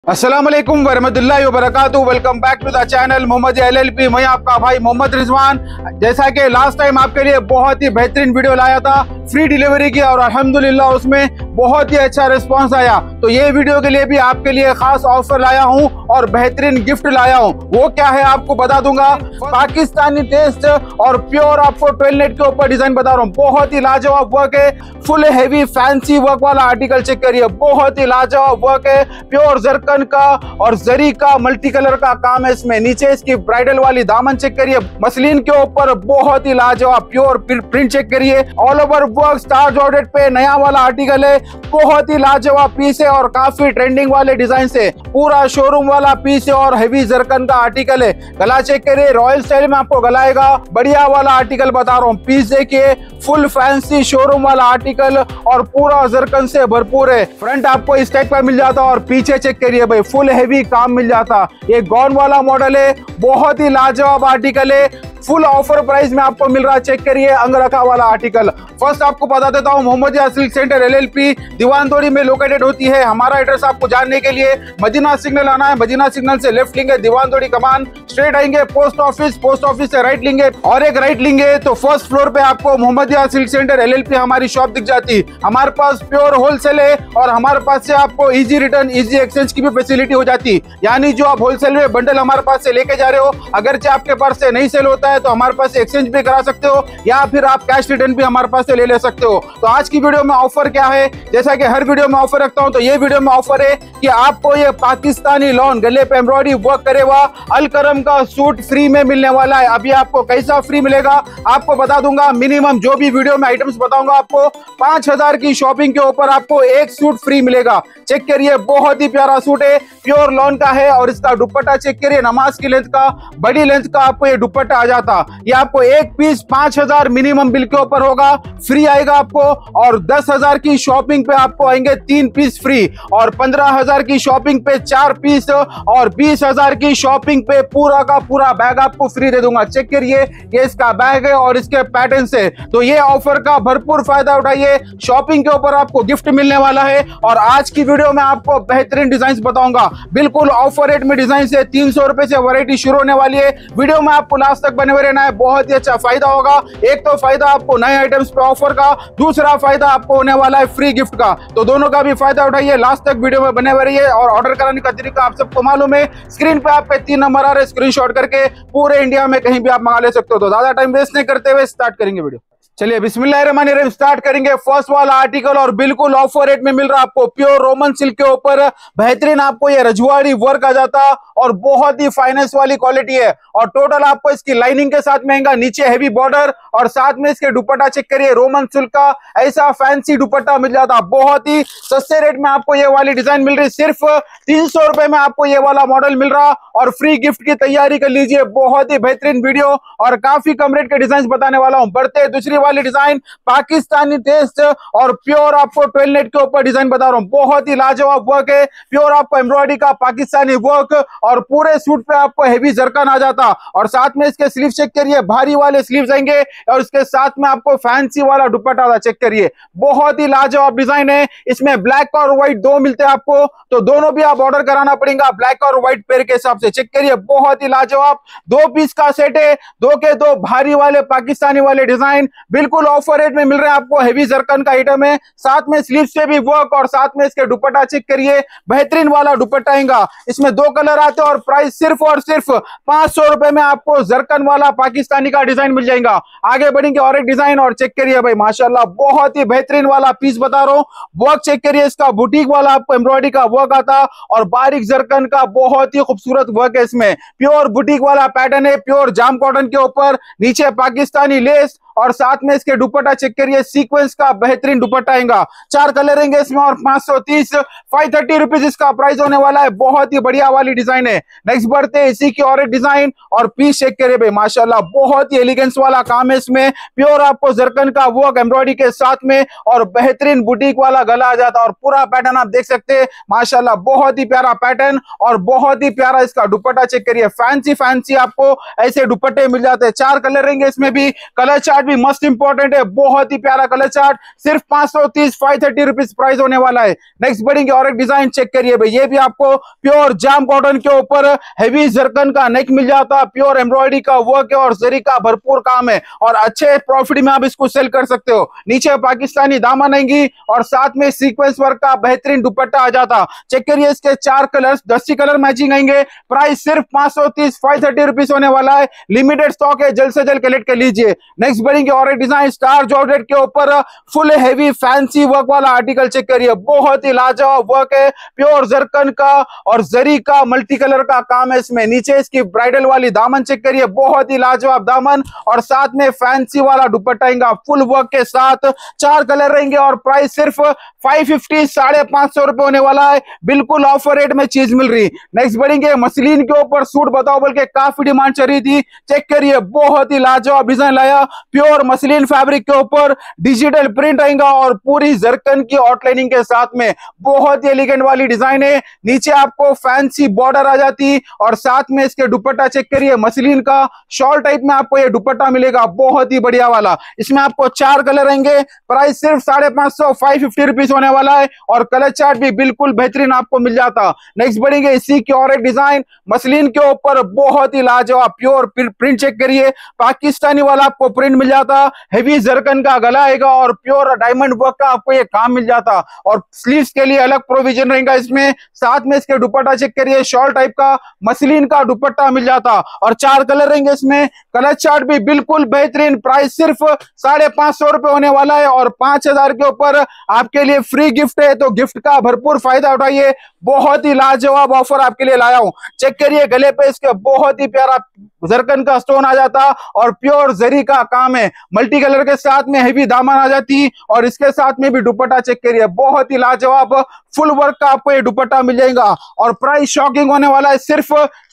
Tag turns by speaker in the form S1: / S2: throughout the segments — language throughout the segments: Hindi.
S1: अस्सलाम वालेकुम वरहमतुल्लाहि वबरकातुहू। Welcome back to the channel Mohammad LLP। मैं आपका भाई मोहम्मद रिजवान। जैसा कि लास्ट टाइम आपके लिए बहुत ही बेहतरीन वीडियो लाया था फ्री डिलीवरी की, और अल्हम्दुलिल्लाह उसमें बहुत ही अच्छा रिस्पांस आया। तो ये वीडियो के लिए भी आपके लिए खास ऑफर लाया हूँ और बेहतरीन गिफ्ट लाया हूँ। वो क्या है आपको बता दूंगा। पाकिस्तानी टेस्ट और प्योर आपको 12 नेट के ऊपर डिजाइन बता रहा हूँ। बहुत ही लाजवाब वर्क है, फुल हैवी फैंसी वर्क वाला आर्टिकल चेक करिए। बहुत ही लाजवाब वर्क है, प्योर जरकन का और जरी का मल्टी कलर का काम है इसमें। नीचे इसकी ब्राइडल वाली दामन चेक करिए, मसलिन के ऊपर बहुत ही लाजवाब प्योर प्रिंट चेक करिए। All over work star georgette पे नया वाला आर्टिकल है, बहुत ही लाजवाब पीस है और काफी ट्रेंडिंग वाले डिजाइन से पूरा शोरूम वाला पीस है और हेवी जरकन का आर्टिकल है। गला चेक करिए, रॉयल स्टाइल में आपको गलाएगा, बढ़िया वाला आर्टिकल बता रहा हूँ। पीस देखिए, फुल फैंसी शोरूम वाला आर्टिकल और पूरा जरकन से भरपूर है। फ्रंट आपको इस टाइप का मिल जाता और पीछे चेक करिए भाई, फुल हेवी काम मिल जाता। ये गॉन वाला मॉडल है, बहुत ही लाजवाब आर्टिकल है, फुल ऑफर प्राइस में आपको मिल रहा है। चेक करिए अंगरखा वाला आर्टिकल। फर्स्ट आपको बता देता हूँ, Mohammadiya silk centre LLP Diwandevdi में लोकेटेड होती है। हमारा एड्रेस आपको जानने के लिए मदीना सिग्नल आना है, मदीना सिग्नल से लेफ्ट लेंगे, दीवानदोड़ी कमान स्ट्रेट आएंगे, पोस्ट ऑफिस से राइट लेंगे और एक राइट लेंगे तो फर्स्ट फ्लोर पे आपको मोहम्मदिया सिल्क सेंटर LLP हमारी शॉप दिख जाती। हमारे पास प्योर होलसेल है और हमारे पास से आपको इजी रिटर्न इजी एक्सचेंज की भी फैसिलिटी हो जाती। यानी जो आप होलसेल में बंडल हमारे पास से लेके जा रहे हो, अगर आपके पास से नहीं सेल होता है तो हमारे पास एक्सचेंज भी करा सकते हो या फिर आप कैश रिटर्न भी हमारे पास से ले सकते हो। तो आज की वीडियो में ऑफर क्या है, जैसा कि हर वीडियो में ऑफर रखता हूं, तो ये वीडियो में ऑफर है कि आपको ये पाकिस्तानी लॉन गले पे एम्ब्रॉयडरी वर्क करे हुआ अलकरम का सूट फ्री में मिलने वाला है। अभी आपको कैसा फ्री मिलेगा आपको बता दूंगा। मिनिमम जो भी वीडियो में आइटम्स बताऊंगा आपको 5000 की शॉपिंग के ऊपर आपको एक सूट फ्री मिलेगा। चेक करिए, बहुत ही प्यारा सूट है, प्योर लॉन का है और इसका दुपट्टा चेक करिए, नमाज की लेंथ का, बड़ी लेंथ का आपको ये दुपट्टा आ जाता। ये आपको एक पीस 5000 मिनिमम बिल के ऊपर होगा, फ्री आएगा आपको। और 10,000 की शॉपिंग पे आपको आएंगे 3 पीस फ्री, और 15,000 की शॉपिंग पे 4 पीस, और 20,000 की शॉपिंग पे पूरा का पूरा बैग आपको फ्री दे दूंगा। चेक करिए, ये इसका बैग है और इसके पैटर्न से। तो ये ऑफर का भरपूर फायदा उठाइए, शॉपिंग के ऊपर आपको गिफ्ट मिलने वाला है। और आज की वीडियो में आपको बेहतरीन डिजाइन बताऊंगा, बिल्कुल ऑफर रेट में डिजाइन से 300 रुपए से वैरायटी शुरू होने वाली है। वीडियो में आपको लास्ट तक बने हुए रहना है, बहुत ही अच्छा फायदा होगा। एक तो फायदा आपको नए आइटम्स पे ऑफर का, दूसरा फायदा आपको होने वाला है फ्री गिफ्ट का। तो दोनों का भी फायदा उठाइए, लास्ट तक वीडियो में बने हुए रहिए। और ऑर्डर कराने का तरीका आप सबको मालूम है, स्क्रीन पे आपके 3 नंबर आ रहे, स्क्रीनशॉट करके पूरे इंडिया में कहीं भी आप मंगा ले सकते हो। तो ज्यादा टाइम वेस्ट नहीं करते हुए स्टार्ट करेंगे वीडियो। चलिए बिस्मिल्लाहिर्रहमानिर्रहीम स्टार्ट करेंगे। फर्स्ट वाला आर्टिकल और बिल्कुल ऑफर रेट में मिल रहा है आपको, प्योर रोमन सिल्क के ऊपर बेहतरीन आपको ये रजवाड़ी वर्क आ जाता और बहुत ही फाइनेंस वाली क्वालिटी है। और टोटल आपको इसकी लाइनिंग के साथ महंगा, नीचे हेवी बॉर्डर और साथ में इसके दुपट्टा चेक करिए, रोमन सिल्क का ऐसा फैंसी दुपट्टा मिल जाता। बहुत ही सस्ते रेट में आपको ये वाली डिजाइन मिल रही, सिर्फ 300 रुपए में आपको ये वाला मॉडल मिल रहा। और फ्री गिफ्ट की तैयारी कर लीजिए, बहुत ही बेहतरीन वीडियो और काफी कम रेट के डिजाइन बताने वाला हूं। बढ़ते दूसरी वाली डिजाइन, पाकिस्तानी टेस्ट और प्योर आपको 12 नेट के ऊपर डिजाइन बता रहा हूं। बहुत ही लाजवाब वर्क है, प्योर आपको एम्ब्रॉयडरी का पाकिस्तानी वर्क और पूरे सूट पे आपको हेवी जरकन आ जाता। और साथ में इसके स्लीव चेक करिए, भारी वाले स्लीव्स आएंगे और इसके साथ में आपको फैंसी वाला दुपट्टा आता। चेक करिए, बहुत ही लाजवाब डिजाइन है। इसमें ब्लैक और व्हाइट दो मिलते हैं आपको, तो दोनों भी आप ऑर्डर कराना पड़ेगा ब्लैक और व्हाइट पेयर के हिसाब से। चेक करिए, बहुत ही लाजवाब 2 पीस का सेट है, 2 के 2 भारी वाले पाकिस्तानी वाले डिजाइन बिल्कुल ऑफर रेट में मिल रहे हैं आपको। हेवी जरकन का आइटम है, साथ में स्लीव से भी वर्क और साथ में इसके दुपट्टा चेक करिए, बेहतरीन वाला दुपट्टा आएगा। इसमें 2 कलर आते हैं और प्राइस सिर्फ और सिर्फ 500 रुपए में आपको जरकन वाला पाकिस्तानी का डिजाइन मिल जाएगा। आगे बढ़ेंगे और एक डिजाइन और चेक करिए भाई, माशाल्लाह बहुत ही बेहतरीन वाला पीस बता रहा हूँ। वर्क चेक करिए, इसका बुटीक वाला आपको एम्ब्रॉयडरी का वर्क आता और बारीक जरकन का बहुत ही खूबसूरत वर्क है। इसमें प्योर बुटीक वाला पैटर्न है, प्योर जाम कॉटन के ऊपर, नीचे पाकिस्तानी लेस और साथ में इसके दुपट्टा चेक करिए, सीक्वेंस का बेहतरीन दुपट्टा आएगा। 4 कलर रहेंगे इसमें और 530 530 रुपीज इसका प्राइस होने वाला है। बहुत ही बढ़िया वाली डिजाइन है। नेक्स्ट बढ़ते हैं इसी की और एक डिजाइन और पीस चेक करिए भाई, माशाल्लाह बहुत ही एलिगेंस वाला काम है इसमें। प्योर आपको जरकन का वर्क एम्ब्रॉयडरी के साथ में और बेहतरीन बुटीक वाला गला आ जाता और पूरा पैटर्न आप देख सकते हैं, माशाल्लाह बहुत ही प्यारा पैटर्न और बहुत ही प्यारा इसका दुपट्टा चेक करिए। फैंसी आपको ऐसे दुपट्टे मिल जाते हैं। 4 कलर रहेंगे इसमें भी, कलर चार्ट चार्ट भी मस्त इंपॉर्टेंट है, बहुत ही प्यारा कलर चार्ट, सिर्फ 530 530 रुपीज प्राइस होने वाला है। नेक्स्ट बढ़ेंगे और एक डिजाइन चेक करिए भाई, ये भी आपको प्योर जाम कॉटन के ऊपर हेवी जरकन का नेक मिल जाता, प्योर एम्ब्रॉयडरी का वर्क है और जरी का भरपूर काम है और अच्छे प्रॉफिट में आप इसको सेल कर सकते हो। नीचे पाकिस्तानी दामन आएंगी और साथ में सीक्वेंस वर्क का बेहतरीन दुपट्टा आ जाता। चेक करिए इसके 4 कलर्स, 10 कलर मैचिंग आएंगे। प्राइस सिर्फ 530 530 रुपीज होने वाला है। लिमिटेड स्टॉक है, जल्द से जल्द कलेक्ट कर लीजिए। नेक्स्ट बढ़ेंगे और एक डिजाइन स्टार जॉर्जेट के ऊपर फुल हेवी फैंसी वर्क वाला आर्टिकल चेक करिए, बहुत ही लाजवाब वर्क है, प्योर जरकन का और जरी का मल्टी कलर का काम है इसमें। नीचे इसकी ब्राइडल वाली दामन चेक करिए, बहुत ही लाजवाब दामन और साथ में फैंसी वाला दुपट्टा आएगा फुल वर्क के साथ। 4 कलर रहेंगे और प्राइस सिर्फ 550 550 रुपए होने वाला है। बिल्कुल ऑफर रेट में चीज मिल रही। नेक्स्ट बढ़ेंगे मसलिन के ऊपर सूट बताओ बोल के काफी डिमांड चल रही थी। चेक करिए, बहुत ही लाजवाब डिजाइन लाया, प्योर मसलिन फैब्रिक के ऊपर डिजिटल प्रिंट आएगा और पूरी जरकन की आउटलाइनिंग के साथ में बहुत ही एलिगेंट वाली डिजाइन है। नीचे आपको फैंसी बॉर्डर आ जाती और साथ में इसके दुपट्टा चेक करिए, मसलिन का शॉल टाइप में आपको ये दुपट्टा मिलेगा, बहुत ही बढ़िया वाला। इसमें आपको 4 कलर रहेंगे। प्राइस सिर्फ 550 550 रुपीज होने वाला है और कलर चार्ट भी बिल्कुल बेहतरीन आपको मिल जाता। नेक्स्ट बढ़ेंगे इसी की और एक डिजाइन मसलिन के ऊपर, बहुत ही लाजवाब प्योर प्रिंट चेक करिए, पाकिस्तानी वाला आपको प्रिंट मिल जाता, हेवी जरकन का गला आएगा और प्योर डायमंड वर्क का आपको ये काम मिल जाता और स्लीव्स के लिए अलग प्रोविजन रहेगा इसमें। साथ में इसके दुपट्टा चेक करिए, शॉल टाइप का मसलिन का दुपट्टा मिल जाता और 4 कलर रहेंगे इसमें। कलर चार्ट भी बिल्कुल बेहतरीन। प्राइस सिर्फ 550 रुपए होने वाला है और 5000 के ऊपर आपके लिए फ्री गिफ्ट है, तो गिफ्ट का भरपूर फायदा उठाइए। बहुत ही लाजवाब ऑफर आपके लिए लाया हूं। चेक करिए, गले पे इसके बहुत ही प्यारा जरकन का स्टोन आ जाता और प्योर जरी का काम है, मल्टी कलर के साथ में हेवी दामन आ जाती और इसके साथ में भी दुपट्टा चेक करिए, बहुत ही लाजवाब फुल वर्क का आपको ये दुपट्टा मिल जाएगा और प्राइस शॉकिंग होने वाला है, सिर्फ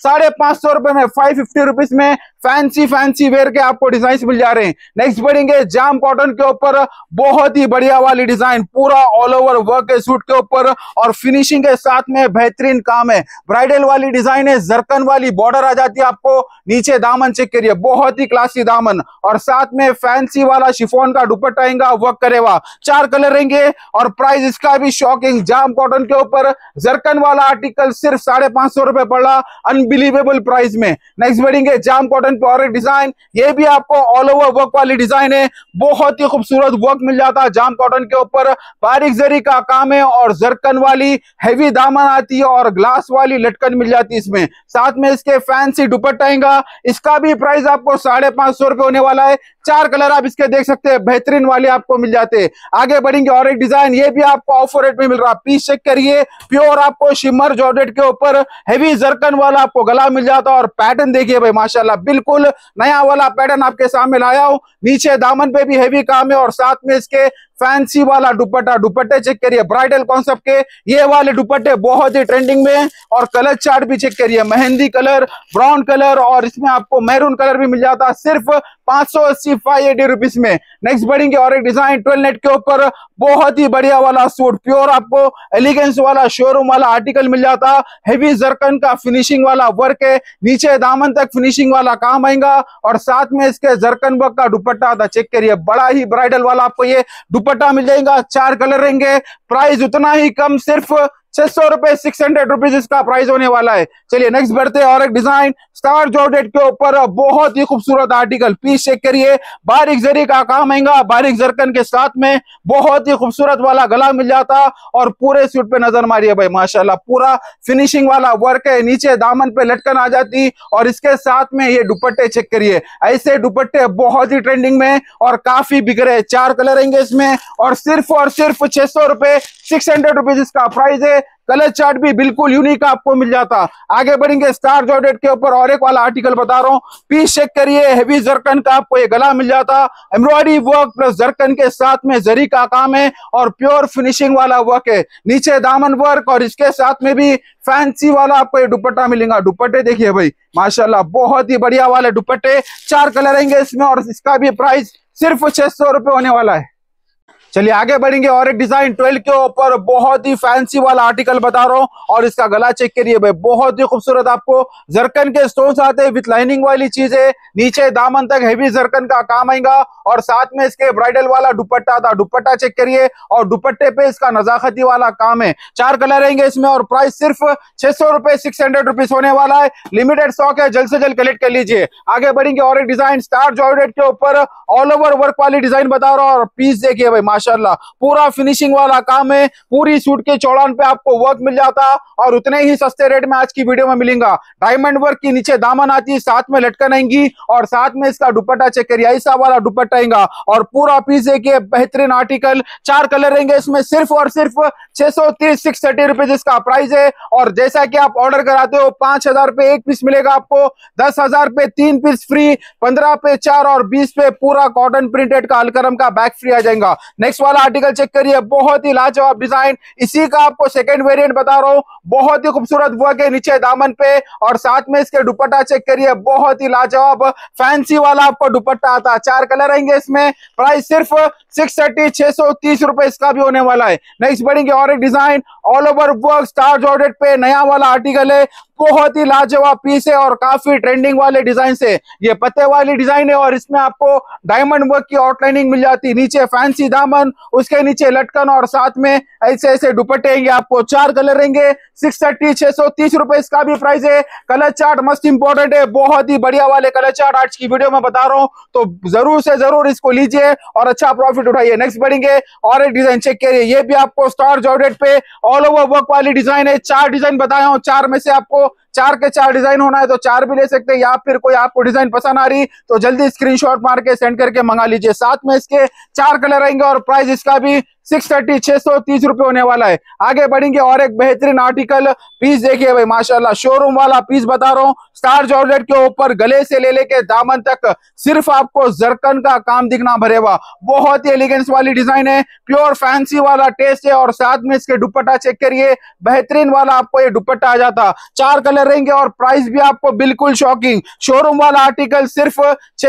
S1: 550 रुपए में 550 रुपीज में फैंसी वेयर के आपको डिजाइन मिल जा रहे हैं। नेक्स्ट बढ़ेंगे जाम कॉटन के ऊपर, बहुत ही बढ़िया वाली डिजाइन, पूरा ऑल ओवर वर्क है सूट के ऊपर और फिनिशिंग के साथ में बेहतरीन काम है। ब्राइडल वाली डिजाइन है, जरकन वाली बॉर्डर आ जाती है आपको। नीचे दामन चेक करिए, बहुत ही क्लासी दामन और साथ में फैंसी वाला शिफॉन का दुपट्टा आएगा, वर्क करेगा। 4 कलर रहेंगे और प्राइस इसका भी शॉकिंग, जाम कॉटन के ऊपर जरकन वाला आर्टिकल सिर्फ 550 रुपए पड़ रहा, अनबिलीवेबल प्राइस में। नेक्स्ट बढ़ेंगे जाम कॉटन पे और एक डिजाइन, ये भी आपको ऑल ओवर वर्क वाली डिजाइन है, बहुत ही खूबसूरत वर्क मिल जाता है जाम कॉटन के ऊपर, बारीक जरी का काम है और जरकन वाली हैवी दामन आती है और ग्लास वाली लटकन मिल जाती है इसमें। साथ में इसके फैंसी दुपट्टा आएगा, इसका भी प्राइस आपको 550 रुपए होने वाला है। 4 कलर आप इसके देख सकते हैं, बेहतरीन वाले आपको मिल जाते हैं। आगे बढ़ेंगे और एक डिजाइन, ये भी आपको ऑफर रेट में मिल रहा है। पीस चेक करिए, प्योर आपको शिमर जॉर्जेट के ऊपर हेवी जरकन वाला आपको गला मिल जाता और पैटर्न देखिए भाई माशाल्लाह, बिल्कुल नया वाला पैटर्न आपके सामने लाया हूं। नीचे दामन पे भी हेवी काम है और साथ में इसके फैंसी वाला दुपट्टा, दुपट्टे चेक करिए ब्राइडल कॉन्सेप्ट के, ये वाले दुपट्टे बहुत ही ट्रेंडिंग में हैं और कलर चार्ट भी चेक करिए, मेहंदी कलर, ब्राउन कलर और इसमें आपको मैरून कलर भी मिल जाता है, सिर्फ 580 580 रुपीज में। नेक्स्ट बढ़ेंगे और एक डिजाइन 12 नेट के ऊपर, बहुत ही बढ़िया वाला सूट, प्योर आपको एलिगेंस वाला शोरूम वाला आर्टिकल मिल जाता, हेवी जरकन का फिनिशिंग वाला वर्क है, नीचे दामन तक फिनिशिंग वाला काम आएगा और साथ में इसके जरकन वर्क का दुपट्टा आता। चेक करिए, बड़ा ही ब्राइडल वाला आपको ये दुपट्टा मिल जाएगा। 4 कलर रहेंगे, प्राइस उतना ही कम, सिर्फ 600 रुपए 600 रुपीज इसका प्राइस होने वाला है। चलिए नेक्स्ट बढ़ते हैं और एक डिजाइन स्टार जॉर्जेट के ऊपर, बहुत ही खूबसूरत आर्टिकल, पीस चेक करिए, बारीक जरी का काम आएगा, बारीक जरकन के साथ में बहुत ही खूबसूरत वाला गला मिल जाता और पूरे सूट पे नजर मारिए भाई माशाल्लाह, पूरा फिनिशिंग वाला वर्क है, नीचे दामन पे लटकन आ जाती और इसके साथ में ये दुपट्टे चेक करिए, ऐसे दुपट्टे बहुत ही ट्रेंडिंग में और काफी बिक रहे। 4 कलर रहेंगे इसमें और सिर्फ 600 रुपए 600 रुपीज इसका प्राइस है। कलर चार्ट भी बिल्कुल यूनिक आपको मिल जाता। आगे बढ़ेंगे स्टार जॉर्जेट के ऊपर और एक वाला आर्टिकल बता रहा हूँ, पीस चेक करिए, हेवी जरकन का आपको ये गला मिल जाता, एम्ब्रॉयडरी वर्क प्लस जरकन के साथ में जरी का काम है और प्योर फिनिशिंग वाला वर्क है, नीचे दामन वर्क और इसके साथ में भी फैंसी वाला आपको ये दुपट्टा मिलेगा। दुपट्टे देखिए भाई माशाल्लाह, बहुत ही बढ़िया वाले दुपट्टे, 4 कलर रहेंगे इसमें और इसका भी प्राइस सिर्फ 600 रुपए होने वाला है। चलिए आगे बढ़ेंगे और एक डिजाइन 12 के ऊपर बहुत ही फैंसी वाला आर्टिकल बता रहा हूँ। और इसका गला चेक करिए भाई, बहुत ही खूबसूरत आपको जरकन के स्टोन्स आते हैं विथ लाइनिंग वाली चीजें, नीचे दामन तक हेवी जरकन का काम आएगा और साथ में इसके ब्राइडल वाला दुपट्टा था। दुपट्टा चेक करिए और दुपट्टे पे इसका नजाकती वाला काम है। 4 कलर रहेंगे इसमें और प्राइस सिर्फ 600 रुपए 600 रुपीज होने वाला है। लिमिटेड स्टॉक है, जल्द से जल्द कलेक्ट कर लीजिए। आगे बढ़ेंगे और एक डिजाइन स्टार जॉर्जेट के ऊपर ऑल ओवर वर्क वाली डिजाइन बता रहा हूँ और पीस देखिए भाई माशाल्लाह पूरा फिनिशिंग वाला काम है। पूरी सूट के चौड़ान पे आपको वर्क मिल जाता और उतने ही सस्ते रेट में आज की वीडियो में मिलेगा। डायमंड वर्क की नीचे दामन आती है, साथ में लटकन आएंगी और साथ में इसका दुपट्टा चेक करिए, ऐसा वाला दुपट्टा आएगा और पूरा पीस देखिए बेहतरीन आर्टिकल। 4 कलर रहेंगे इसमें, सिर्फ और सिर्फ 630 630 रुपीज इसका प्राइस है। और जैसा कि आप ऑर्डर कराते हो 5000 पे 1 पीस मिलेगा आपको, 10,000 पे 3 पीस फ्री, 15 पे 4 और 20 पे पूरा कॉटन प्रिंटेड का अलकरम का बैग फ्री आ जाएगा। नेक्स्ट वाला आर्टिकल चेक करिए, बहुत ही लाजवाब डिजाइन, इसी का आपको सेकंड वेरिएंट बता रहा हूँ। बहुत ही खूबसूरत वर्क है नीचे दामन पे और साथ में इसके दुपट्टा चेक करिए, बहुत ही लाजवाब फैंसी वाला आपको दुपट्टा आता है। 4 कलर रहेंगे इसमें, प्राइस सिर्फ 630 630 रुपए इसका भी होने वाला है। नेक्स्ट बढ़ेंगे और एक design all over work star georgette पे नया वाला आर्टिकल है, बहुत ही लाजवाब पीस है और काफी ट्रेंडिंग वाले डिजाइन से। ये पत्ते वाली डिजाइन है और इसमें आपको डायमंड वर्क की आउटलाइनिंग मिल जाती है, नीचे फैंसी दामन, उसके नीचे लटकन और साथ में ऐसे ऐसे दुपट्टे आएंगे आपको। 4 कलर रहेंगे, 630 630 रुपए इसका भी प्राइस है। कलर चार्ट मस्त इंपॉर्टेंट है, बहुत ही बढ़िया वाले कलर चार्ट आज की वीडियो में बता रहा हूँ, तो जरूर से जरूर इसको लीजिए और अच्छा प्रॉफिट उठाइए। नेक्स्ट बढ़ेंगे और एक डिजाइन चेक करिए, ये भी आपको स्टार जॉर्जेट पे ऑल ओवर वर्क वाली डिजाइन है। 4 डिजाइन बताया हूँ, 4 में से आपको 4 के 4 डिजाइन होना है तो 4 भी ले सकते हैं, या फिर कोई आपको डिजाइन पसंद आ रही तो जल्दी स्क्रीनशॉट मार के सेंड करके मंगा लीजिए। साथ में इसके 4 कलर रहेंगे और प्राइस इसका भी 630 630 रुपए होने वाला है। आगे बढ़ेंगे और एक बेहतरीन आर्टिकल पीस देखिए भाई माशाल्लाह, शोरूम वाला पीस बता रहा हूँ। स्टार जॉर्जेट के ऊपर गले से ले लेके दामन तक सिर्फ आपको जरकन का काम दिखना भरेगा, बहुत ही एलिगेंस वाली डिजाइन है, प्योर फैंसी वाला टेस्ट है और साथ में इसके दुपट्टा चेक करिए, बेहतरीन वाला आपको ये दुपट्टा आ जाता। 4 कलर रहेंगे और प्राइस भी आपको बिल्कुल शॉकिंग, शोरूम वाला आर्टिकल सिर्फ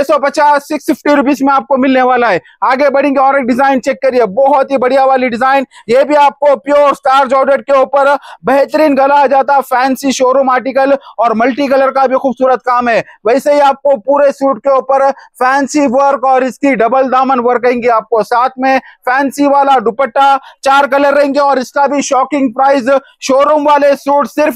S1: 650 650 रुपीज में आपको मिलने वाला है। आगे बढ़ेंगे और एक डिजाइन चेक करिए, बहुत ही बढ़िया वाली डिजाइन, ये भी आपको प्योर स्टार जॉर्जेट के ऊपर बेहतरीन गला आ जाता, फैंसी शोरूम आर्टिकल और मल्टी कलर का भी खूबसूरत काम है। वैसे ही आपको पूरे सूट के ऊपर फैंसी वर्क और इसकी डबल दामन वर्क आएंगे आपको, साथ में फैंसी वाला दुपट्टा। 4 कलर रहेंगे और इसका भी शॉकिंग प्राइस, शोरूम वाले सूट सिर्फ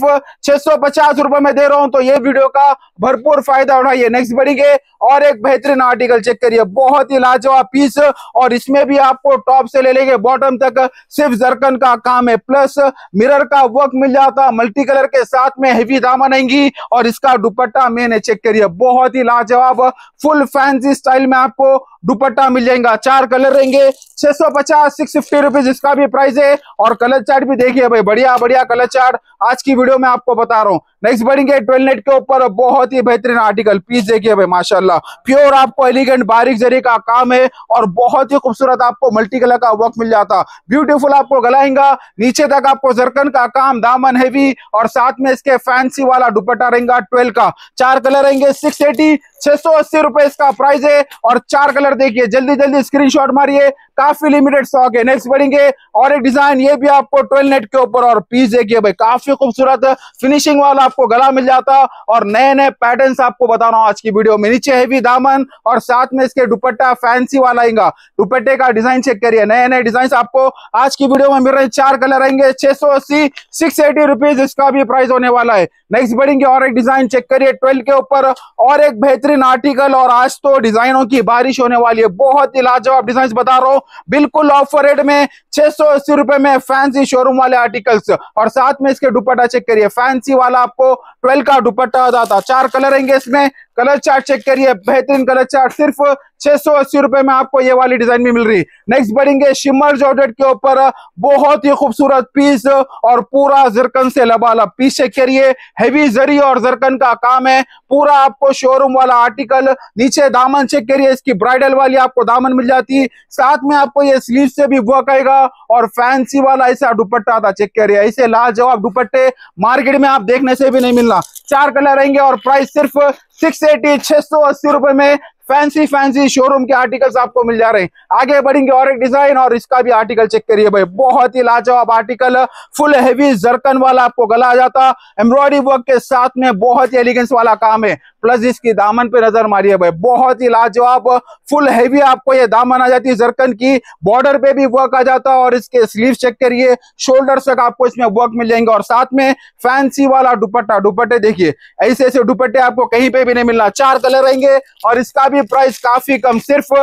S1: 650 रुपए में दे रहा हूं, तो ये वीडियो का भरपूर फायदा उठाइए। नेक्स्ट बढ़ेंगे और एक बेहतरीन आर्टिकल चेक करिए, बहुत ही लाजवाब पीस और इसमें भी आपको टॉप से ले लेंगे बॉटम तक सिर्फ जरकन का काम है, प्लस मिरर का वर्क मिल जाता, मल्टी कलर के साथ में हेवी दामन आएंगी और इसका दुपट्टा मैंने चेक करिए, बहुत ही लाजवाब फुल फैंसी स्टाइल में आपको दुपट्टा मिल जाएगा। 4 कलर रहेंगे, 650 650 रुपीज इसका भी प्राइस है और कलर चार्ट भी देखिए भाई, बढ़िया बढ़िया कलर चार्ट आज की वीडियो में आपको बता रहा हूँ। नेक्स्ट बढ़ेंगे 12 नेट के ऊपर, बहुत ही बेहतरीन आर्टिकल पीस देखिए भाई माशाल्लाह, प्योर आपको एलिगेंट बारीक जरी का काम है और बहुत ही खूबसूरत आपको मल्टी कलर का वर्क मिल जाता, ब्यूटीफुल आपको गलाएंगा, नीचे तक आपको जरकन का काम, दामन हैवी और साथ में इसके फैंसी वाला दुपट्टा रहेगा 12 का। 4 कलर रहेंगे, 680 680 रुपए इसका प्राइस है और 4 कलर देखिए, जल्दी जल्दी स्क्रीनशॉट मारिए, काफी लिमिटेड स्टॉक है। नेक्स्ट बढ़ेंगे और एक डिजाइन, ये भी आपको 12 नेट के ऊपर और पीस देखिए भाई, काफी खूबसूरत फिनिशिंग वाला आपको गला मिल जाता और नए नए पैटर्न्स आपको बता रहा हूँ आज की वीडियो में। नीचे हेवी दामन और साथ में इसके दुपट्टा फैंसी वाला आएगा, दुपट्टे का डिजाइन चेक करिए, नए नए डिजाइन आपको आज की वीडियो में मिल रहे हैं। 4 कलर रहेंगे, 680 680 रुपीज इसका भी प्राइस होने वाला है। नेक्स्ट बढ़ेंगे और एक डिजाइन चेक करिए 12 के ऊपर और एक बेहतरीन आर्टिकल और आज तो डिजाइनों की बारिश होने वाली है, बहुत ही लाजवाब डिजाइन बता रहा हूँ, बिल्कुल ऑफर रेट में 680 रुपए में फैंसी शोरूम वाले आर्टिकल्स और साथ में इसके दुपट्टा चेक करिए, फैंसी वाला आपको 12 का दुपट्टा आता। 4 कलर रहेंगे इसमें, कलर चार्ट चेक करिए, बेहतरीन कलर चार्ट, सिर्फ 680 रुपए में आपको ये वाली डिजाइन भी मिल रही। नेक्स्ट बढ़ेंगे शिमर जॉर्जेट के ऊपर, बहुत ही खूबसूरत पीस और पूरा जरकन से लबालब पीस चेक करिए, हेवी जरी और जरकन का काम है, पूरा आपको शोरूम वाला आर्टिकल। नीचे दामन चेक करिए, इसकी ब्राइडल वाली आपको दामन मिल जाती है, साथ में आपको ये स्लीव से भी वर्क आएगा और फैंसी वाला ऐसा दुपट्टा आता, चेक करिए, ऐसे लाजवाब दुपट्टे मार्केट में आप देखने से भी नहीं मिलना। 4 कलर रहेंगे और प्राइस सिर्फ 680 680 रुपए में फैंसी फैंसी शोरूम के आर्टिकल्स आपको मिल जा रहे हैं। आगे बढ़ेंगे और एक डिजाइन, और इसका भी आर्टिकल चेक करिए भाई, बहुत ही लाजवाब आर्टिकल, फुल हेवी जरकन वाला आपको गला आ जाता, एम्ब्रॉयडरी वर्क के साथ में बहुत ही एलिगेंस वाला काम है। प्लस इसकी दामन पे नजर मारिए भाई, बहुत ही लाजवाब फुल हेवी आपको ये दामन आ जाती है जरकन की, बॉर्डर पे भी वर्क आ जाता, और इसके स्लीव चेक करिए, शोल्डर तक आपको इसमें वर्क मिल जाएंगे, और साथ में फैंसी वाला दुपट्टा। दुपट्टे देखिए, ऐसे ऐसे दुपट्टे आपको कहीं पे भी नहीं मिलना। 4 कलर रहेंगे, और इसका भी प्राइस काफी कम, सिर्फ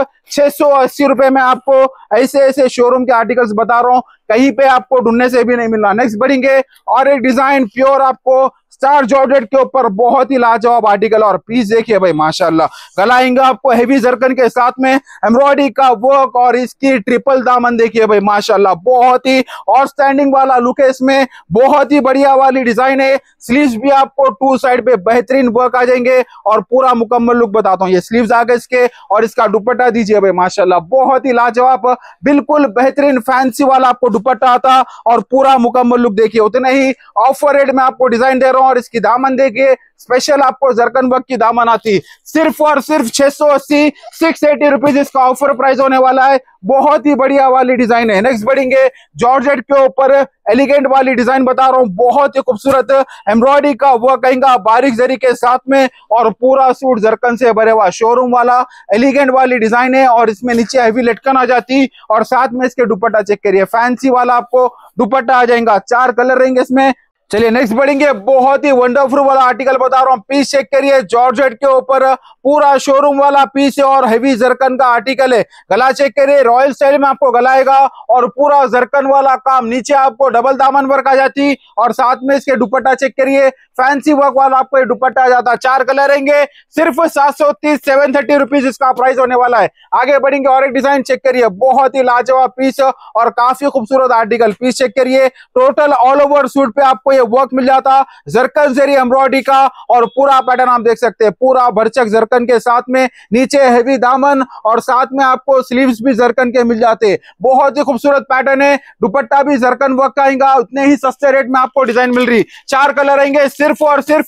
S1: 680 रुपए में आपको ऐसे ऐसे शोरूम के आर्टिकल्स बता रहा हूँ, कहीं पे आपको ढूंढने से भी नहीं मिलना। नेक्स्ट बढ़ेंगे और एक डिजाइन प्योर आपको स्टार जॉर्जेट के ऊपर, बहुत ही लाजवाब आर्टिकल, और पीस देखिए भाई माशाल्लाह, गलाएंगे आपको हेवी जरकन के साथ में एम्ब्रॉयडरी का वर्क, और इसकी ट्रिपल दामन देखिए भाई माशाल्लाह, बहुत ही और स्टैंडिंग वाला लुक है इसमें, बहुत ही बढ़िया वाली डिजाइन है। स्लीव्स भी आपको 2 साइड पे बेहतरीन वर्क आ जाएंगे, और पूरा मुकम्मल लुक बताता हूँ। ये स्लीव्स आ गए इसके, और इसका दुपट्टा दीजिए भाई माशाल्लाह, बहुत ही लाजवाब, बिल्कुल बेहतरीन फैंसी वाला आपको दुपट्टा आता, और पूरा मुकम्मल लुक देखिए। उतने ही ऑफर रेट में आपको डिजाइन दे रहा हूँ, और इसकी दामन देखिए, स्पेशल आपको जरकन वर्क की दामन आती, सिर्फ और सिर्फ 680 680 रुपीज इसका ऑफर प्राइस होने वाला है। बहुत ही बढ़िया वाली डिजाइन है। नेक्स्ट बढ़ेंगे जॉर्जेट के ऊपर एलिगेंट वाली डिजाइन बता रहा हूँ, बहुत ही खूबसूरत एम्ब्रॉयडरी का वर्क आएगा बारीक जरी के साथ में, और पूरा सूट जरकन से भरे हुआ शोरूम वाला एलिगेंट वाली डिजाइन है, और इसमें नीचे हैवी लटकन आ जाती, और साथ में इसके दुपट्टा चेक करिए, फैंसी वाला आपको दुपट्टा आ जाएगा। 4 कलर रहेंगे इसमें। चलिए नेक्स्ट बढ़ेंगे, बहुत ही वंडरफुल वाला आर्टिकल बता रहा हूँ, पीस चेक करिए, जॉर्जेट के ऊपर पूरा शोरूम वाला पीस है, और हेवी जरकन का आर्टिकल है। गला चेक करिए, रॉयल स्टाइल में आपको गला आएगा, और पूरा जरकन वाला काम, नीचे आपको डबल दामन वर्क आ जाती, और साथ में इसके दुपट्टा चेक करिए, फैंसी वर्क वाला आपको ये दुपट्टा आ जाता। 4 कलर रहेंगे, सिर्फ 730 730 रुपीज इसका प्राइस होने वाला है। आगे बढ़ेंगे और एक डिजाइन चेक करिए, बहुत ही लाजवाब पीस, और काफी खूबसूरत आर्टिकल, पीस चेक करिए, टोटल ऑल ओवर सूट पे आपको वर्क मिल जाता, जरकन जरी एम्ब्रॉयडरी का, और पूरा पैटर्न आप देख सकते हैं, पूरा भरचक जरकन के साथ में, नीचे हेवी दामन, और साथ में आपको स्लीव्स भी जरकन के मिल जाते। बहुत ही खूबसूरत पैटर्न है, दुपट्टा भी जरकन वर्क का आएगा, उतने ही सस्ते रेट में आपको डिजाइन मिल रही। 4 कलर रहेंगे, सिर्फ और सिर्फ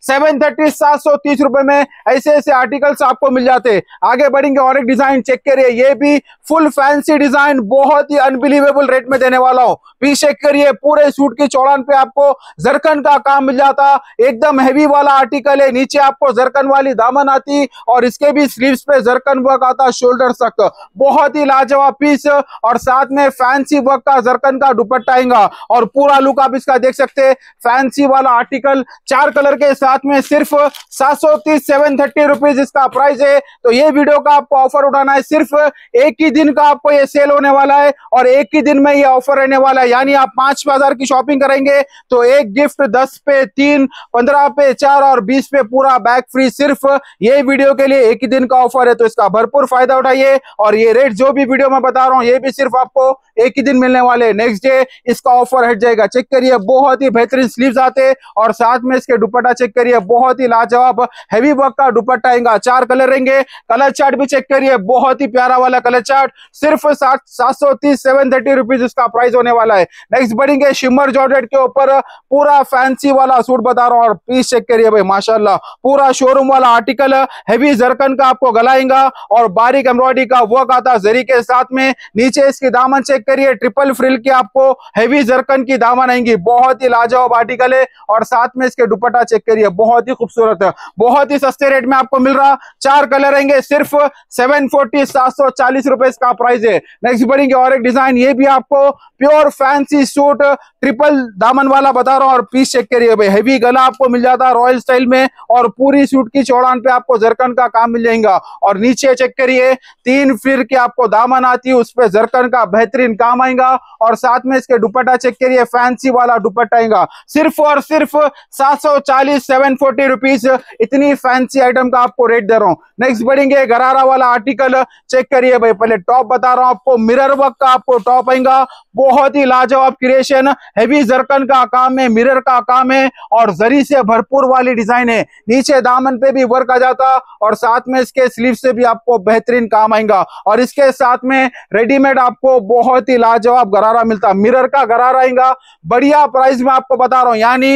S1: 730 730 रुपए में ऐसे ऐसे आर्टिकल्स आपको मिल जाते। आगे बढ़ेंगे और एक डिजाइन चेक करिए, ये भी फुल फैंसी डिजाइन, बहुत ही अनबिलीवेबल रेट में देने वाला हूं। पीस चेक करिए, पूरे सूट की चौड़ान पे आपको जरकन का काम मिल जाता, एकदम हेवी वाला आर्टिकल है, नीचे आपको जरकन वाली दामन आती, और इसके भी स्लीव्स पे जरकन वर्क आता शोल्डर तक, बहुत ही लाजवाब पीस, और साथ में फैंसी वर्क का जरकन का दुपट्टा आएगा, और पूरा लुक आप इसका देख सकते हैं, फैंसी वाला आर्टिकल 4 कलर के साथ में, सिर्फ 730 730 रुपीज इसका प्राइस है। तो ये वीडियो का आपको ऑफर उठाना है, सिर्फ एक ही दिन का आपको ये सेल होने वाला है, और एक ही दिन में ये ऑफर रहने वाला है, यानी आप 5,000 की शॉपिंग करेंगे तो एक गिफ्ट, 10 पे 3, 15 पे 4, और 20 पे पूरा बैग फ्री। सिर्फ ये वीडियो के लिए एक ही दिन का ऑफर है, तो इसका भरपूर फायदा उठाइए, और ये रेट जो भी वीडियो में बता रहा हूँ ये भी सिर्फ आपको एक ही दिन मिलने वाले, नेक्स्ट डे इसका ऑफर हट जाएगा। चेक करिए, बहुत ही बेहतरीन स्लीव्स आते, और साथ में इसके दुपट्टा चेक करिए, बहुत ही लाजवाब हेवी वर्क का दुपट्टा आएगा। 4 कलर रहेंगे, कलर चार्ट भी चेक करिए, बहुत ही प्यारा वाला कलर चार्ट, सिर्फ 730 730 रुपीज इसका प्राइस होने वाला है। नेक्स्ट बढ़ेंगे, शिमर जॉर्जेट के ऊपर पूरा फैंसी वाला सूट बता रहा हूँ, और पीस चेक करिए भाई माशाल्लाह, पूरा शोरूम वाला आर्टिकल, हेवी जरकन का आपको गलाएगा, और बारीक एम्ब्रॉयडरी का वर्क आता जरी के साथ में, नीचे इसकी दामन चेक करिए, ट्रिपल फ्रिल की आपको हेवी जरकन की दामन आएंगी, बहुत ही लाजवाब आर्टिकल है, और साथ में इसके दुपट्टा चेक करिए, बहुत ही खूबसूरत है, बहुत ही सस्ते रेट में आपको मिल रहा। 4 कलर रहेंगे, सिर्फ 740 740 रुपए इसका प्राइस है। नेक्स्ट बढ़ेंगे और एक डिजाइन, ये भी आपको प्योर फैंसी सूट ट्रिपल दामन वाला बता रहा हूँ, और पीस चेक करिए भाई, हेवी गला आपको मिल जाता है रॉयल स्टाइल में, और पूरी सूट की चौड़ान पे आपको जरकन का काम मिल जाएगा, और नीचे चेक करिए 3 फिर की आपको दामन आती है, उस पे जरकन का बेहतरीन काम आएगा, और साथ में इसके दुपट्टा चेक करिए, फैंसी वाला दुपट्टा आएगा, सिर्फ और सिर्फ 740 740 रुपीज, इतनी फैंसी आइटम का आपको रेट दे रहा हूँ। नेक्स्ट बढ़ेंगे, गरारा वाला आर्टिकल चेक करिए भाई, पहले टॉप बता रहा हूँ आपको, मिरर वर्क का आपको टॉप आएगा, बहुत ही लाजवाब क्रिएशन, हेवी जरकन का काम काम है, मिरर का काम है और जरी से भरपूर वाली डिजाइन है। नीचे दामन पे भी वर्क आ जाता और साथ में इसके स्लीव से भी आपको बेहतरीन काम आएगा। और इसके साथ में रेडीमेड आपको बहुत ही लाजवाब गरारा मिलता, मिरर का गरारा आएगा। बढ़िया प्राइस में आपको बता रहा हूं, यानी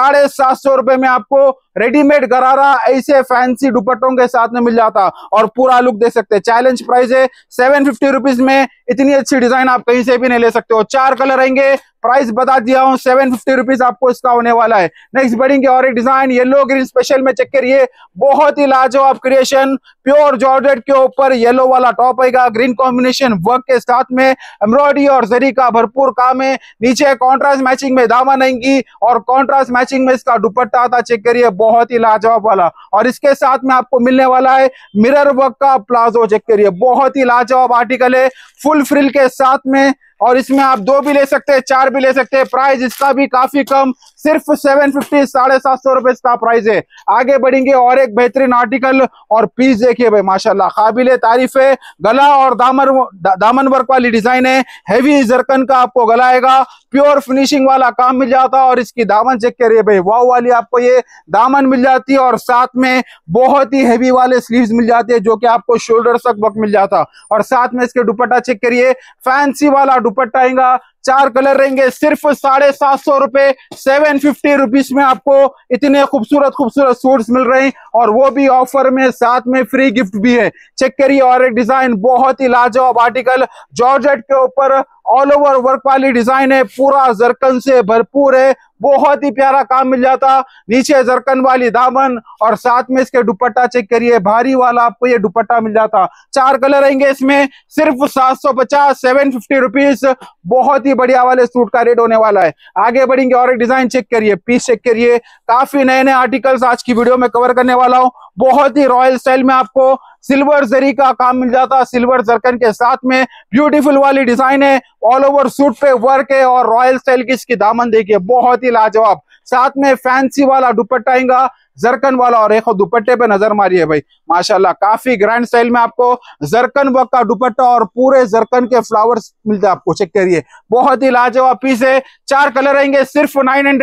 S1: 750 रुपए में आपको रेडीमेड गरारा ऐसे फैंसी दुपट्टों के साथ में मिल जाता और पूरा लुक दे सकते हैं। चैलेंज प्राइस है 750 रुपीज में। इतनी अच्छी डिजाइन आप कहीं से भी नहीं ले सकते हो। 4 कलर रहेंगे, प्राइस बता दिया हूं, 750 रुपीज आपको इसका होने वाला है। नेक्स्ट बढ़ेंगे और एक डिजाइन येलो ग्रीन स्पेशल में चेक करिए, बहुत ही लाजवाब क्रिएशन। प्योर जॉर्जेट के ऊपर येलो वाला टॉप आएगा, ग्रीन कॉम्बिनेशन वर्क के साथ में एम्ब्रॉयडरी और जरी का भरपूर काम है। नीचे कॉन्ट्रास्ट मैचिंग में दामन आएंगी और कॉन्ट्रास्ट मैचिंग में इसका दुपट्टा आता, चेक करिए, बहुत ही लाजवाब वाला। और इसके साथ में आपको मिलने वाला है मिरर वर्क का प्लाजो, चेक करिए, बहुत ही लाजवाब आर्टिकल है, फुल फ्रिल के साथ में। और इसमें आप 2 भी ले सकते हैं, 4 भी ले सकते हैं। प्राइस इसका भी काफी कम, सिर्फ 750, 750 रुपए इसका प्राइस है। आगे बढ़ेंगे और एक बेहतरीन आर्टिकल और पीस देखिए भाई, माशाल्लाह काबिले तारीफ है। गला और दामन वर्क वाली डिजाइन है, हैवी जरकन का आपको गला आएगा, प्योर फिनिशिंग वाला काम मिल जाता। और इसकी दामन चेक करिए भाई, वाव वाली आपको ये दामन मिल जाती है और साथ में बहुत ही हैवी वाले स्लीव्स मिल जाते हैं जो कि आपको शोल्डर तक वर्क मिल जाता। और साथ में इसके दुपट्टा चेक करिए, फैंसी वाला दुपट्टा आएगा। 4 कलर रहेंगे, सिर्फ 750 रुपए, 750 रुपीज में आपको इतने खूबसूरत खूबसूरत सूट्स मिल रहे हैं और वो भी ऑफर में, साथ में फ्री गिफ्ट भी है। चेक करिए और एक डिजाइन, बहुत ही लाजवाब आर्टिकल, जॉर्जेट के ऊपर ऑल ओवर वर्क वाली डिजाइन है, पूरा जरकन से भरपूर है, बहुत ही प्यारा काम मिल जाता। नीचे जरकन वाली दामन और साथ में इसके दुपट्टा चेक करिए, भारी वाला आपको ये दुपट्टा मिल जाता। 4 कलर रहेंगे इसमें, सिर्फ 750, 750 रुपीज, बहुत ही बढ़िया वाले सूट का रेट होने वाला है। आगे बढ़ेंगे और एक डिजाइन चेक करिए, पीस चेक करिए, काफी नए नए आर्टिकल्स आज की वीडियो में कवर करने वाला हूं। बहुत ही रॉयल स्टाइल में आपको सिल्वर जरी का काम मिल जाता, सिल्वर जरकन के साथ में ब्यूटीफुल वाली डिजाइन है, ऑल ओवर सूट पे वर्क है और रॉयल स्टाइल की इसकी दामन देखिए, बहुत ही लाजवाब। साथ में फैंसी वाला दुपट्टा आएगा, जरकन वाला। और एक दुपट्टे पे नजर मारिए भाई, माशाल्लाह काफी ग्रैंड स्टाइल में आपको जरकन वर्क का दुपट्टा और पूरे जरकन के फ्लावर्स मिलते हैं आपको, चेक करिए, बहुत ही लाजवाब पीस है। 4 कलर रहेंगे, सिर्फ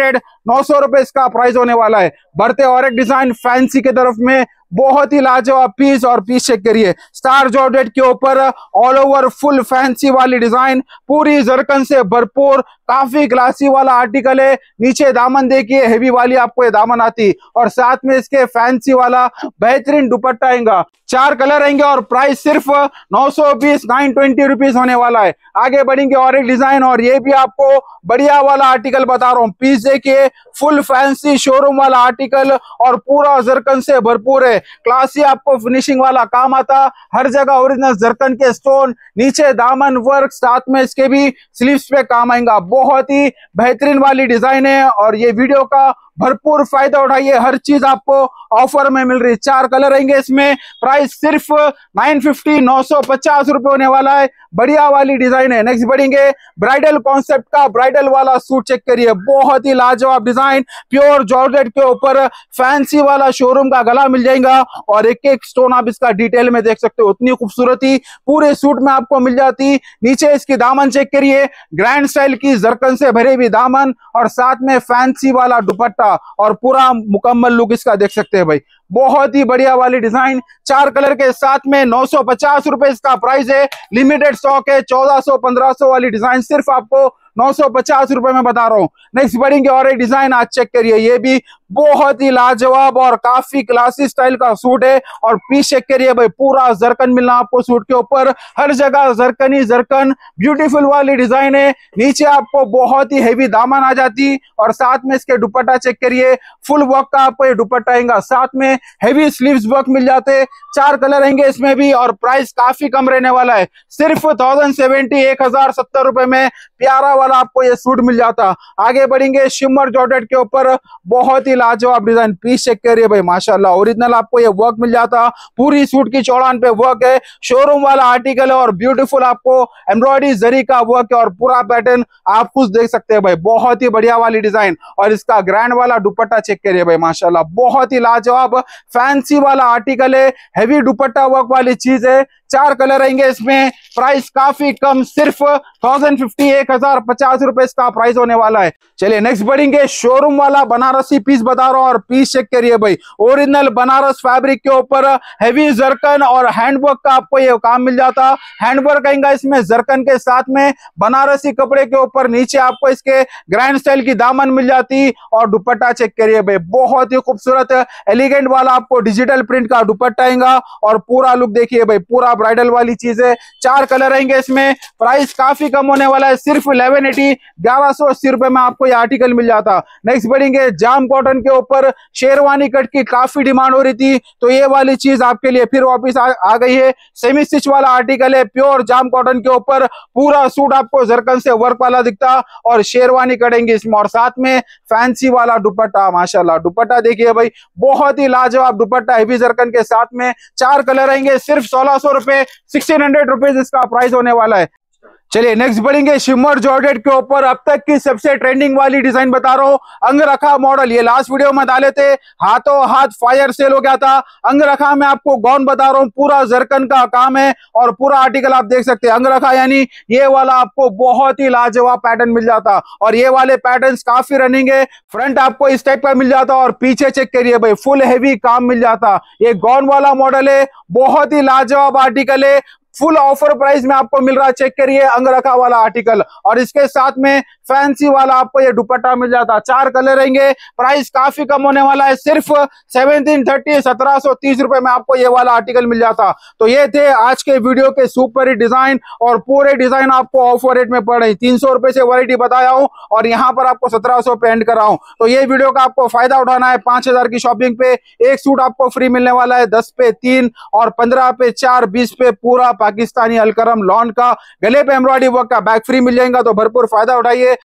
S1: 900 रुपए इसका प्राइस होने वाला है। बढ़ते और एक डिजाइन फैंसी की तरफ में, बहुत ही लाजवाब पीस और पीस चेक करिए, स्टार जॉर्जेट के ऊपर ऑल ओवर फुल फैंसी वाली डिजाइन, पूरी जरकन से भरपूर, काफी क्लासी वाला आर्टिकल है। नीचे दामन देखिए, हेवी वाली आपको ये दामन आती और साथ में इसके फैंसी वाला बेहतरीन दुपट्टा आएगा। 4 कलर आएंगे और प्राइस सिर्फ 920, 920 रुपीज होने वाला है। आगे बढ़ेंगे और एक डिजाइन, और ये भी आपको बढ़िया वाला आर्टिकल बता रहा हूँ। पीस देखिए, फुल फैंसी शोरूम वाला आर्टिकल और पूरा जरकन से भरपूर है, क्लासी आपको फिनिशिंग वाला काम आता, हर जगह ओरिजिनल जरकन के स्टोन, नीचे दामन वर्क, साथ में इसके भी स्लीव्स पे काम आएगा। बहुत ही बेहतरीन वाली डिजाइन है और ये वीडियो का भरपूर फायदा उठाइए, हर चीज आपको ऑफर में मिल रही है। 4 कलर रहेंगे इसमें, प्राइस सिर्फ 950, 950 रुपए होने वाला है। बढ़िया वाली डिजाइन है। नेक्स्ट बढ़ेंगे ब्राइडल कॉन्सेप्ट का ब्राइडल वाला सूट चेक करिए, बहुत ही लाजवाब डिजाइन, प्योर जॉर्जेट के ऊपर फैंसी वाला शोरूम का गला मिल जाएगा और एक एक स्टोन आप इसका डिटेल में देख सकते हो, उतनी खूबसूरती पूरे सूट में आपको मिल जाती। नीचे इसकी दामन चेक करिए, ग्रैंड स्टाइल की जरकन से भरी हुई दामन और साथ में फैंसी वाला दुपट्टा और पूरा मुकम्मल लुक इसका देख सकते हैं भाई, बहुत ही बढ़िया वाली डिजाइन। 4 कलर के साथ में 950 रुपए इसका प्राइस है। लिमिटेड स्टॉक है, 1400, 1500 वाली डिजाइन सिर्फ आपको 950 रुपए में बता रहा हूं। नेक्स्ट बढ़ेंगे और एक डिजाइन आज चेक करिए, ये भी बहुत ही लाजवाब और काफी क्लासी स्टाइल का सूट है और पीस चेक करिए भाई, पूरा जरकन मिलना आपको सूट के ऊपर, हर जगह जरकन ही जरकन, ब्यूटीफुल वाली डिजाइन है। नीचे आपको बहुत ही हेवी दामन आ जाती और साथ में इसके दुपट्टा चेक करिए, फुल वर्क का आपको ये दुपट्टा आएगा, साथ में हेवी स्लीव्स वर्क मिल जाते। 4 कलर रहेंगे इसमें भी और प्राइस काफी कम रहने वाला है, सिर्फ 1070, 1070 रुपए में प्यारा वाला आपको ये सूट मिल जाता। आगे बढ़ेंगे शिमर जॉर्जेट के ऊपर, बहुत ही लाजवाब डिजाइन। पीस चेक करिए भाई माशाल्लाह, ओरिजिनल आपको ये वर्क मिल जाता, पूरी सूट की चौड़ान पे वर्क है, शोरूम वाला आर्टिकल है और ब्यूटीफुल आपको एम्ब्रॉयडरी जरी का वर्क है और पूरा पैटर्न आप कुछ देख सकते हैं भाई, बहुत ही बढ़िया वाली डिजाइन। और इसका ग्रैंड वाला दुपट्टा चेक करिए भाई माशाल्लाह, बहुत ही लाजवाब फैंसी वाला आर्टिकल है, हैवी दुपट्टा वर्क वाली चीज है। 4 कलर आएंगे इसमें, प्राइस काफी कम, सिर्फ 1050 1050 रुपए इसका प्राइस होने वाला है। चलिए नेक्स्ट बढ़ेंगे, शोरूम वाला बनारसी पीस बता रहा हूं और पीस चेक करिए भाई, ओरिजिनल बनारस फैब्रिक के ऊपर हैवी जरकन और हैंडवर्क का आपको ये काम मिल जाता। हैंडवर्क आएगा इसमें जरकन के साथ में, बनारसी कपड़े के ऊपर नीचे आपको इसके ग्रैंड स्टाइल की दामन मिल जाती। और दुपट्टा चेक करिए भाई, बहुत ही खूबसूरत एलिगेंट वाला आपको डिजिटल प्रिंट का दुपट्टा आएगा और पूरा लुक देखिए भाई, पूरा ब्राइडल वाली चीज है। 4 कलर आएंगे इसमें, प्राइस काफी कम होने वाला है, सिर्फ 1180 1180 रुपए में आपको ये आर्टिकल मिल जाता। नेक्स्ट बढ़ेंगे, जाम कॉटन के ऊपर शेरवानी कट की काफी डिमांड हो रही थी, तो ये वाली चीज आपके लिए फिर वापस आ गई है। सेमी स्टिच वाला आर्टिकल है, प्योर जाम कॉटन के ऊपर पूरा सूट आपको जरकन से वर्क वाला दिखता और शेरवानी कटेंगे इसमें और साथ में फैंसी वाला दुपट्टा। माशाल्लाह दुपट्टा देखिए भाई, बहुत ही लाजवाब दुपट्टा हैवी जरकन के साथ में। 4 कलर आएंगे, सिर्फ 1600 रुपए 1600 रुपीज इसका प्राइस होने वाला है। चलिए नेक्स्ट बढ़ेंगे, शिमर जॉर्जेट के ऊपर अब तक की सबसे ट्रेंडिंग वाली डिजाइन बता रहा हूँ, अंगरखा मॉडल। ये लास्ट वीडियो में डाले थे, हाथों हाथ फायर सेल हो गया था। अंगरखा में आपको गाउन बता रहा हूँ, पूरा जरकन का काम है और पूरा आर्टिकल आप देख सकते हैं। अंगरखा यानी ये वाला आपको बहुत ही लाजवाब पैटर्न मिल जाता और ये वाले पैटर्न काफी रनिंग है। फ्रंट आपको इस टाइप का मिल जाता और पीछे चेक करिए भाई, फुल हैवी काम मिल जाता। ये गाउन वाला मॉडल है, बहुत ही लाजवाब आर्टिकल है, फुल ऑफर प्राइस में आपको मिल रहा है। चेक करिए अंगरखा वाला आर्टिकल और इसके साथ में फैंसी वाला आपको ये दुपट्टा मिल जाता। 4 कलर रहेंगे, प्राइस काफी कम होने वाला है, सिर्फ 1730 1730 रुपए में आपको ये वाला आर्टिकल मिल जाता। तो ये थे आज के वीडियो के सुपर हिट डिजाइन और पूरे डिजाइन आपको ऑफर रेट में पड़ रही। 300 रुपए से वैरायटी बताया हूं और यहाँ पर आपको 1700 पे एंड करा हूं। तो ये वीडियो का आपको फायदा उठाना है। 5000 की शॉपिंग पे एक सूट आपको फ्री मिलने वाला है, 10 पे 3 और 15 पे 4, 20 पे पूरा पाकिस्तानी अलकरम लॉन का गले पे एम्ब्रॉयडरी वर्क का बैग फ्री मिल जाएगा। तो भरपूर फायदा उठाइए।